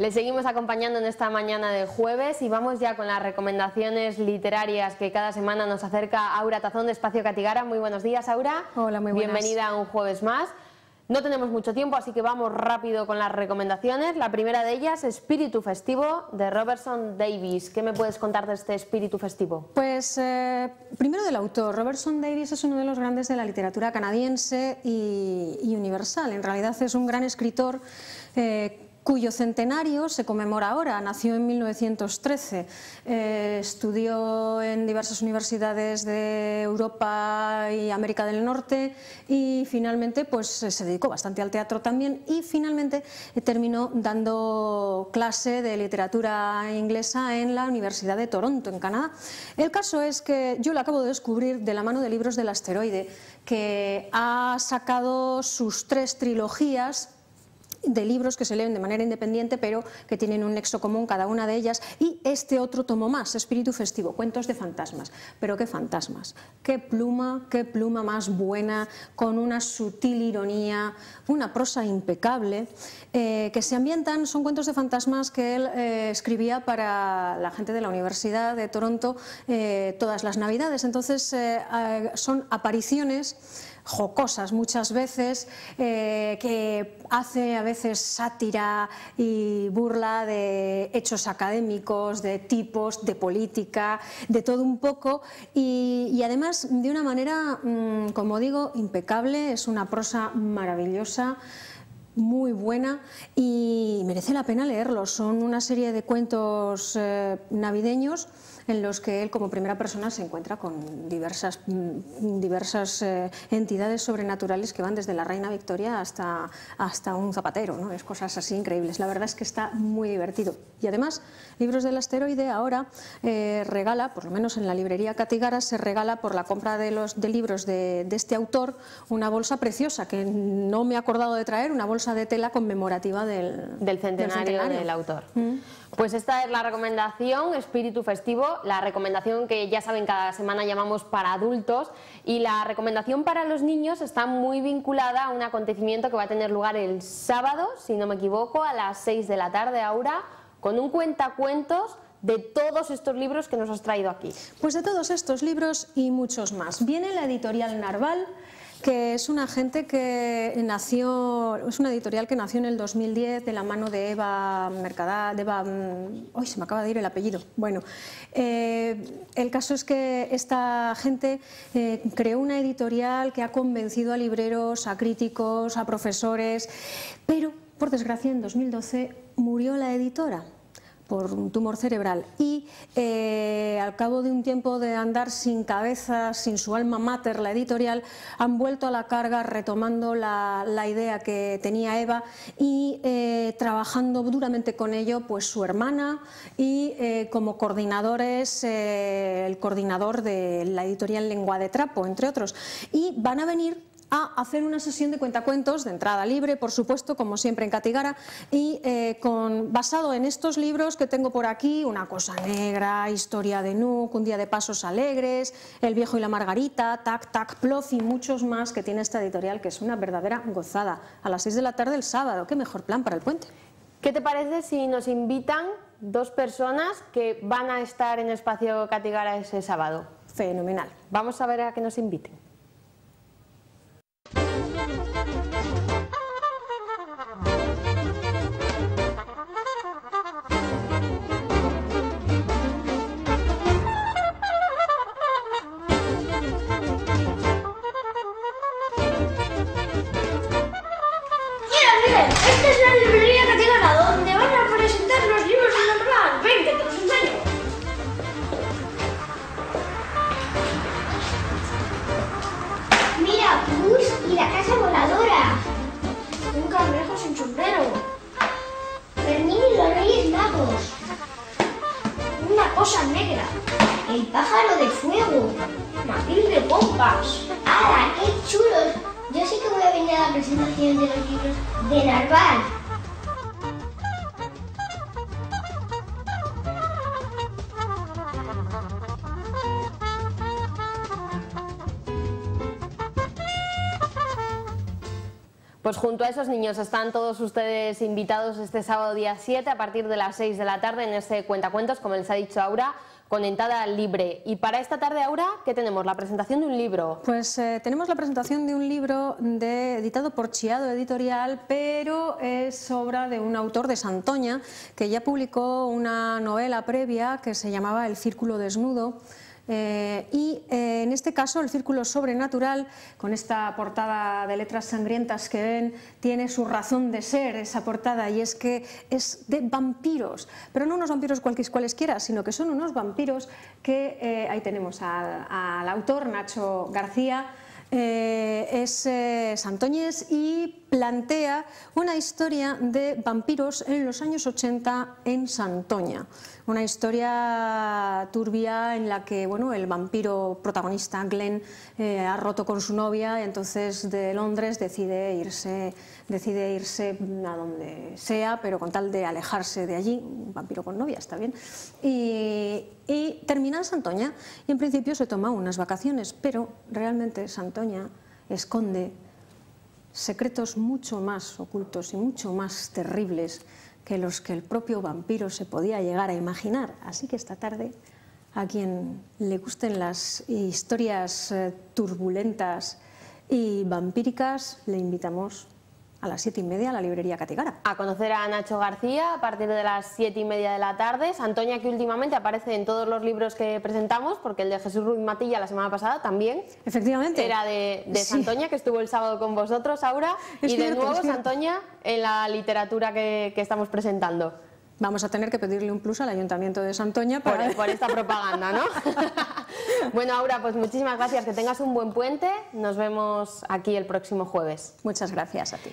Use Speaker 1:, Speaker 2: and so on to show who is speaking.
Speaker 1: Les seguimos acompañando en esta mañana de jueves y vamos ya con las recomendaciones literarias que cada semana nos acerca Aura Tazón de Espacio Catigara. Muy buenos días, Aura.
Speaker 2: Hola, muy buenas.
Speaker 1: Bienvenida a un jueves más. No tenemos mucho tiempo, así que vamos rápido con las recomendaciones. La primera de ellas, Espíritu Festivo, de Robertson Davies. ¿Qué me puedes contar de este Espíritu Festivo?
Speaker 2: Pues primero del autor. Robertson Davies es uno de los grandes de la literatura canadiense y universal. En realidad es un gran escritor cuyo centenario se conmemora ahora. Nació en 1913, estudió en diversas universidades de Europa y América del Norte y finalmente pues, se dedicó bastante al teatro también y finalmente terminó dando clase de literatura inglesa en la Universidad de Toronto, en Canadá. El caso es que yo lo acabo de descubrir de la mano de Libros del Asteroide, que ha sacado sus 3 trilogías de libros que se leen de manera independiente pero que tienen un nexo común cada una de ellas, y este otro tomo más, Espíritu Festivo, cuentos de fantasmas. Pero qué fantasmas, qué pluma más buena, con una sutil ironía, una prosa impecable, que se ambientan, son cuentos de fantasmas que él escribía para la gente de la Universidad de Toronto todas las Navidades. Entonces son apariciones jocosas muchas veces, que hace a veces sátira y burla de hechos académicos, de tipos, de política, de todo un poco, y además de una manera, como digo, impecable. Es una prosa maravillosa, muy buena, y merece la pena leerlos. Son una serie de cuentos navideños en los que él como primera persona se encuentra con diversas entidades sobrenaturales que van desde la reina Victoria hasta un zapatero, ¿no? Es cosas así increíbles. La verdad es que está muy divertido. Y además, Libros del Asteroide ahora regala, por lo menos en la librería Catigara, se regala por la compra de libros de este autor una bolsa preciosa que no me he acordado de traer, una bolsa de tela conmemorativa del centenario
Speaker 1: del autor. Pues esta es la recomendación, Espíritu Festivo, la recomendación que ya saben cada semana llamamos para adultos, y la recomendación para los niños está muy vinculada a un acontecimiento que va a tener lugar el sábado, si no me equivoco, a las 6 de la tarde, Aura, con un cuentacuentos de todos estos libros que nos has traído aquí.
Speaker 2: Pues de todos estos libros y muchos más. Viene la editorial Narval, que es una gente que nació, es una editorial que nació en el 2010 de la mano de Eva Mercadal, hoy se me acaba de ir el apellido. Bueno, el caso es que esta gente creó una editorial que ha convencido a libreros, a críticos, a profesores, pero por desgracia en 2012 murió la editora por un tumor cerebral, y al cabo de un tiempo de andar sin cabeza, sin su alma mater, la editorial, han vuelto a la carga retomando la idea que tenía Eva y trabajando duramente con ello pues su hermana y como coordinadores el coordinador de la editorial Lengua de Trapo, entre otros, y van a venir a hacer una sesión de cuentacuentos de entrada libre, por supuesto, como siempre en Catigara, y basado en estos libros que tengo por aquí: Una cosa negra, Historia de Nuc, Un día de pasos alegres, El viejo y la margarita, Tac Tac Plof y muchos más que tiene esta editorial, que es una verdadera gozada. A las 6 de la tarde el sábado, qué mejor plan para el puente.
Speaker 1: ¿Qué te parece si nos invitan 2 personas que van a estar en Espacio Catigara ese sábado?
Speaker 2: Fenomenal.
Speaker 1: Vamos a ver a qué nos inviten.
Speaker 3: Esta es la librería Catigara, donde van a presentar los libros de Narval. Ven, que te los enseño. Mira, Puss y la casa voladora. Un cangrejo sin sombrero. Fermín y los Reyes Magos. Una cosa negra. El pájaro de fuego. Matilde Pompas. ¡Hala, qué chulos! Yo sí que voy a venir a la presentación de los libros de Narval.
Speaker 1: Pues junto a esos niños están todos ustedes invitados este sábado día 7 a partir de las 6 de la tarde en ese cuentacuentos, como les ha dicho Aura, con entrada libre. Y para esta tarde, Aura, ¿qué tenemos? La presentación de un libro.
Speaker 2: Pues tenemos la presentación de un libro editado por Chiado Editorial, pero es obra de un autor de Santoña que ya publicó una novela previa que se llamaba El Círculo Desnudo. En este caso el Círculo Sobrenatural, con esta portada de letras sangrientas que ven, tiene su razón de ser esa portada, y es que es de vampiros, pero no unos vampiros cualesquiera, sino que son unos vampiros que, ahí tenemos al autor, Nacho García, es santoñés y plantea una historia de vampiros en los años 80 en Santoña. Una historia turbia en la que el vampiro protagonista, Glenn, ha roto con su novia y entonces de Londres decide irse a donde sea, pero con tal de alejarse de allí. Un vampiro con novia, está bien. Y termina en Santoña y en principio se toma unas vacaciones, pero realmente Santoña esconde secretos mucho más ocultos y mucho más terribles que los que el propio vampiro se podía llegar a imaginar. Así que esta tarde, a quien le gusten las historias turbulentas y vampíricas, le invitamos a las 7:30 a la librería Catigara.
Speaker 1: A conocer a Nacho García a partir de las 7:30 de la tarde. Santoña, que últimamente aparece en todos los libros que presentamos, porque el de Jesús Ruiz Matilla la semana pasada también.
Speaker 2: Efectivamente.
Speaker 1: Era de Santoña, que estuvo el sábado con vosotros, Aura. Y de nuevo Santoña en la literatura que estamos presentando.
Speaker 2: Vamos a tener que pedirle un plus al Ayuntamiento de Santoña
Speaker 1: por esta propaganda, ¿no? Bueno, Aura, pues muchísimas gracias, que tengas un buen puente. Nos vemos aquí el próximo jueves.
Speaker 2: Muchas gracias a ti.